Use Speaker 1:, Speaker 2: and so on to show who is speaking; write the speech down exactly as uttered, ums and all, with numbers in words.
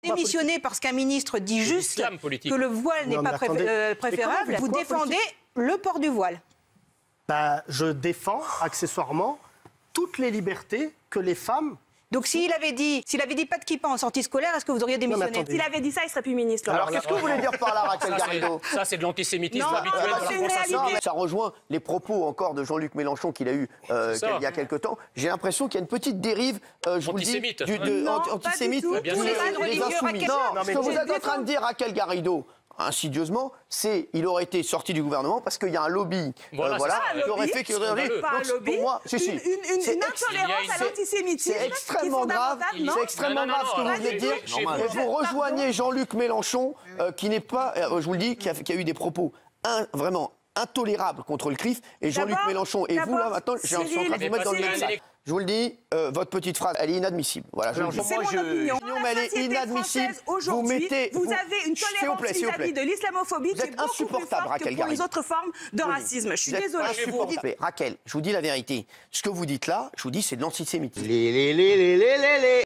Speaker 1: démissionner parce qu'un ministre dit juste que le voile n'est pas pré euh, préférable. Vous défendez politique le port du voile.
Speaker 2: Bah, je défends accessoirement toutes les libertés que les femmes...
Speaker 1: Donc s'il avait dit, s'il avait dit pas de kippa en sortie scolaire, est-ce que vous auriez démissionné?
Speaker 3: S'il avait dit ça, il serait plus ministre.
Speaker 4: Alors, qu'est-ce que vous voulez dire par là, Raquel Garrido?
Speaker 5: Ça, c'est de l'antisémitisme
Speaker 1: Non,
Speaker 5: habituel
Speaker 1: non,
Speaker 5: de la
Speaker 1: c'est une
Speaker 5: conversation.
Speaker 1: réalité.
Speaker 4: Ça rejoint les propos encore de Jean-Luc Mélenchon qu'il a eu euh, il y a quelque temps. J'ai l'impression qu'il y a une petite dérive, euh, je vous le dis,
Speaker 5: Antisémite.
Speaker 4: du, de,
Speaker 3: Non,
Speaker 4: anti-
Speaker 3: pas du
Speaker 4: antisémite.
Speaker 3: tout.
Speaker 5: Bien
Speaker 4: Tous
Speaker 5: sûr.
Speaker 4: les-
Speaker 1: Les
Speaker 4: les
Speaker 1: religieux,
Speaker 4: insoumis.
Speaker 1: Raquel.
Speaker 4: Non,
Speaker 2: Non,
Speaker 4: ce
Speaker 2: mais
Speaker 4: que vous
Speaker 2: je
Speaker 4: êtes en train de dire, Raquel Garrido, insidieusement, c'est il aurait été sorti du gouvernement parce qu'il y a un lobby,
Speaker 5: Voilà,
Speaker 4: euh,
Speaker 5: c'est ça,
Speaker 4: qui aurait fait qu'il aurait
Speaker 5: scandaleux.
Speaker 3: Pas un
Speaker 4: Donc,
Speaker 3: lobby,
Speaker 4: pour moi, si, si.
Speaker 3: une, une, une,
Speaker 4: C'est
Speaker 3: une
Speaker 4: ex-
Speaker 3: intolérance
Speaker 5: il y a
Speaker 3: à
Speaker 5: une-
Speaker 3: l'antisémitisme
Speaker 4: C'est extrêmement grave,
Speaker 3: non
Speaker 4: c'est extrêmement
Speaker 5: Non, non,
Speaker 4: grave ce que
Speaker 5: non,
Speaker 4: vous venez de dire.
Speaker 5: chez vous.
Speaker 4: Et vous rejoignez Jean-Luc Mélenchon, euh, qui n'est pas, euh, je vous le dis, qui a, qui a eu des propos un, vraiment intolérables contre le C R I F. Et Jean-Luc
Speaker 3: D'abord-
Speaker 4: Mélenchon, et vous là
Speaker 3: d'abord,
Speaker 4: maintenant, j'ai en train de vous
Speaker 5: Cyril,
Speaker 4: mettre dans le
Speaker 5: mais
Speaker 4: même
Speaker 5: parce
Speaker 4: sac.
Speaker 5: qu'il y a un
Speaker 4: Je vous le dis, euh, votre petite phrase, elle est inadmissible. Voilà, je le dis.
Speaker 3: C'est mon opinion.
Speaker 4: Non, mais elle est inadmissible.
Speaker 3: Française, aujourd'hui,
Speaker 4: Vous mettez-
Speaker 3: vous
Speaker 4: vous-
Speaker 3: avez une
Speaker 4: S'il vous
Speaker 3: tolérance
Speaker 4: plaît, s'il vous plaît.
Speaker 3: vis-à-vis de l'islamophobie
Speaker 4: Vous
Speaker 3: qui est
Speaker 4: êtes
Speaker 3: beaucoup plus
Speaker 4: insupportable,
Speaker 3: forte que
Speaker 4: Raquel
Speaker 3: pour les
Speaker 4: Garrido.
Speaker 3: autres formes de racisme. Je suis
Speaker 4: Vous êtes
Speaker 3: désolée.
Speaker 4: insupportable. Raquel, je vous dis la vérité. Ce que vous dites là, je vous dis, c'est de l'antisémitisme.